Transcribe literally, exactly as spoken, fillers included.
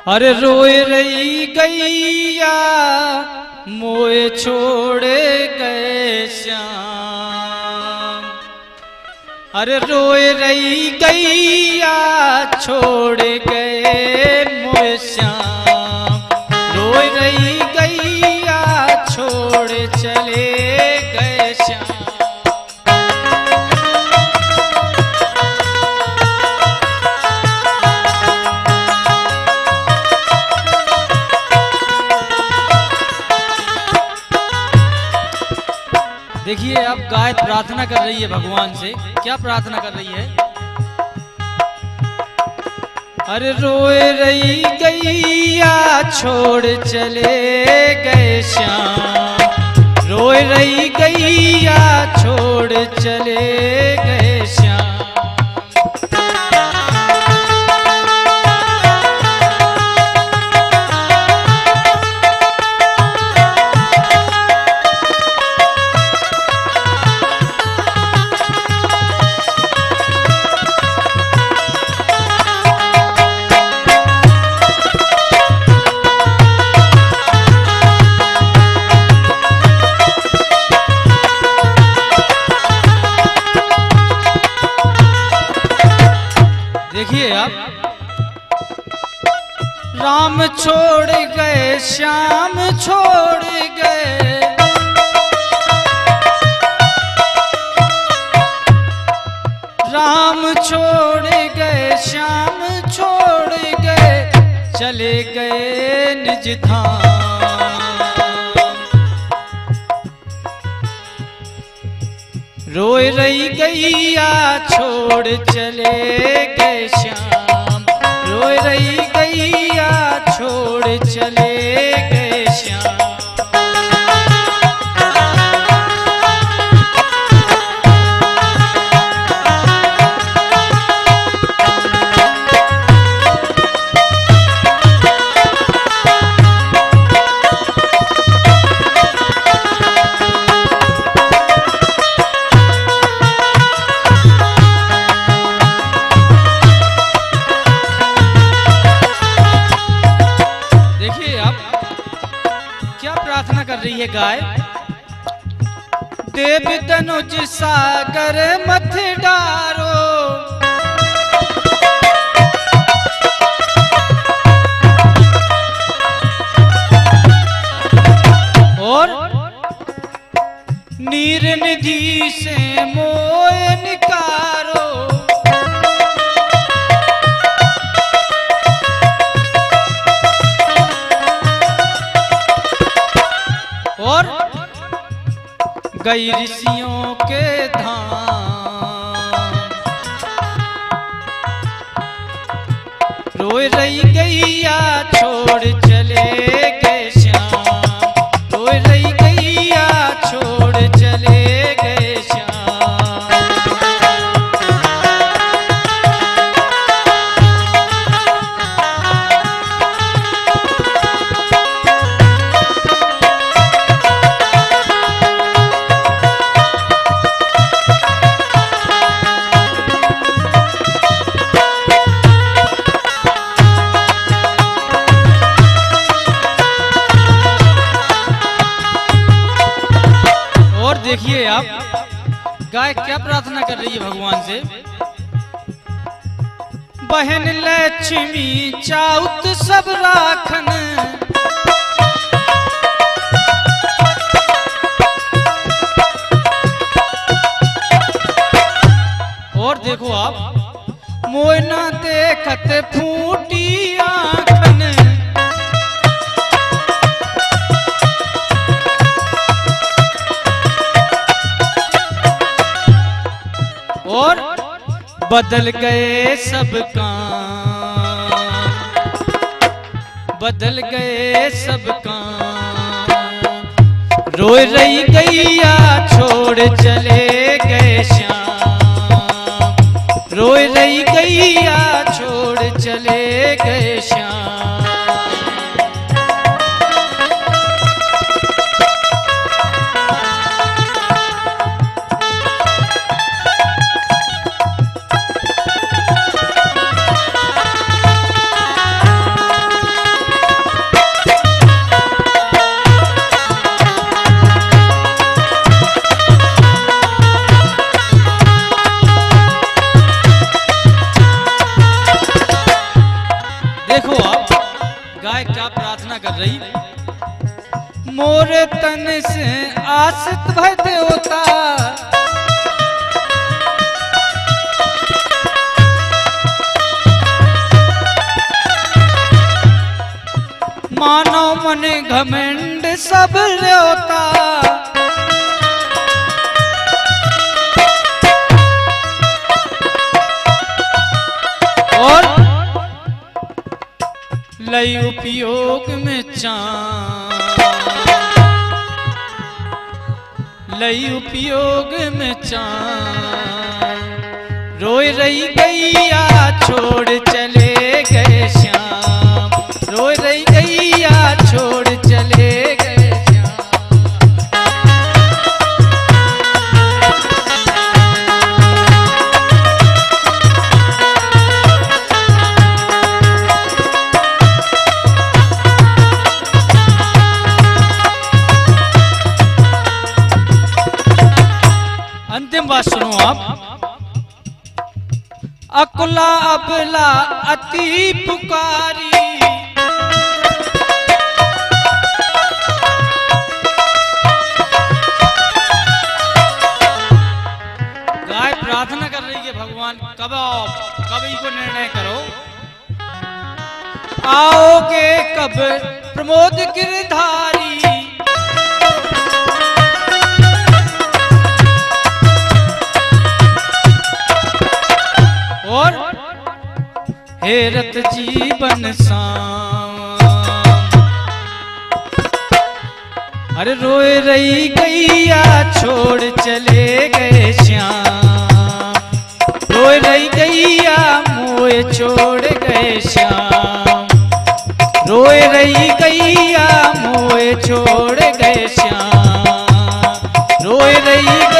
अरे रोए रही गैया मोए छोड़े गए श्याम। अरे रोए रही गैया छोड़ गए मोए श्याम। रोए रही गैया छोड़ चले गए श्याम। देखिए अब गाय प्रार्थना कर रही है भगवान से। क्या प्रार्थना कर रही है? अरे रोए रही गैया छोड़ चले गए श्याम। रोए रही गैया छोड़ चले गए श्याम। देखिए आप, राम छोड़ गए श्याम छोड़ गए। राम छोड़ गए श्याम छोड़ गए चले गए निज धाम। रोए रही गैया छोड़ चले गए श्याम। रोए रही गैया छोड़ चले गए श्याम। प्रार्थना कर रही है गाय। देव तनुज सागर मथ डारो। और नीर निधि से मोय निकारो। और गई ऋषियों के धाम। रोए रही गैया छोड़ चले गए श्याम। रोए रही गैया छोड़ चले गए श्याम। देखिए आप, गाय क्या प्रार्थना कर रही है भगवान से। बहन लक्ष्मी चाउत सब राखन। और देखो आप, मोय ना देखत फूटी आँखन। और बदल गए सब काम। बदल गए सब काम। रोए रही गैया छोड़ चले गए श्याम। रोए रही गैया छोड़ चले गए श्याम। गाय क्या प्रार्थना कर रही? मोरे तन से आशित भय देवता, मानो मन घमंड सब न्योता। और लय उपयोग में चांद, लय उपयोग में चांद, रोए रही गैया छोड़ चले गए श्याम, रोए रही गैया छोड़ चले गए श्याम। अंतिम बात सुनो आप। अकुला अबला अति पुकारी, गाय प्रार्थना कर रही है भगवान कब आओ, कब को निर्णय करो। आओगे कब प्रमोद गिरधारी, और हेरत जीवन साम, अरे रोए रही गैया छोड़ चले गए श्याम, रोए रही गैया मोए छोड़ गए श्याम, रोए रही गैया मोए छोड़ गए श्याम, रोए रही